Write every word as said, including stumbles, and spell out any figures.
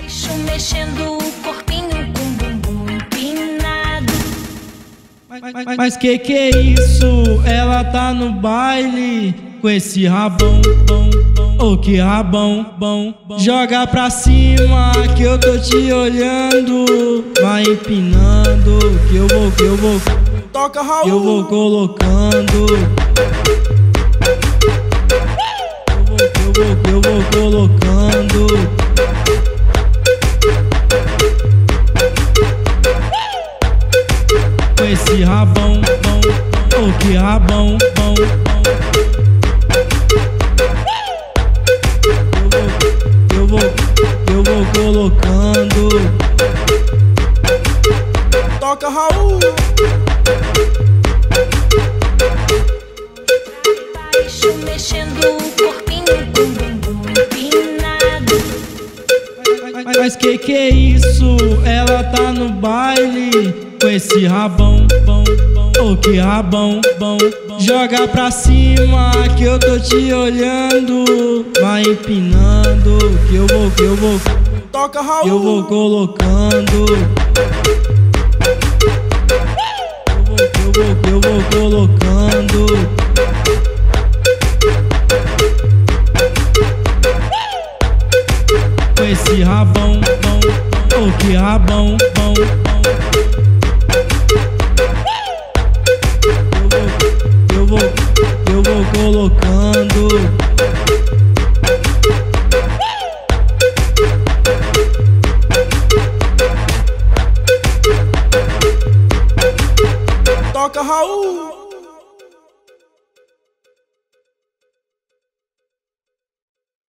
baixo, mexendo o corpinho com bumbum empinado. Mas, mas, mas que que é isso? Ela tá no baile com esse rabão, bom, bom. Oh, que rabão, bom, bom. Joga pra cima que eu tô te olhando. Vai empinando que eu vou, que eu vou. Toca, Raul. Eu vou colocando. Eu vou, eu vou colocando. Com esse rabão, bom, oh, que rabão, bom, bom. Eu vou, eu vou colocando. Toca, Raul. Baixo, mexendo o corpinho com bumbum empinado. Mas, mas que que é isso? Ela tá no baile com esse rabão, bom, bom. Oh, que rabão, bom, bom. Joga pra cima que eu tô te olhando. Vai empinando que eu vou, que eu vou. Toca, Raul. Eu vou colocando. Eu vou, eu vou colocando. Com esse rabão, bom, oh, que rabão, bom, bom. Eu vou, eu vou, eu vou colocando.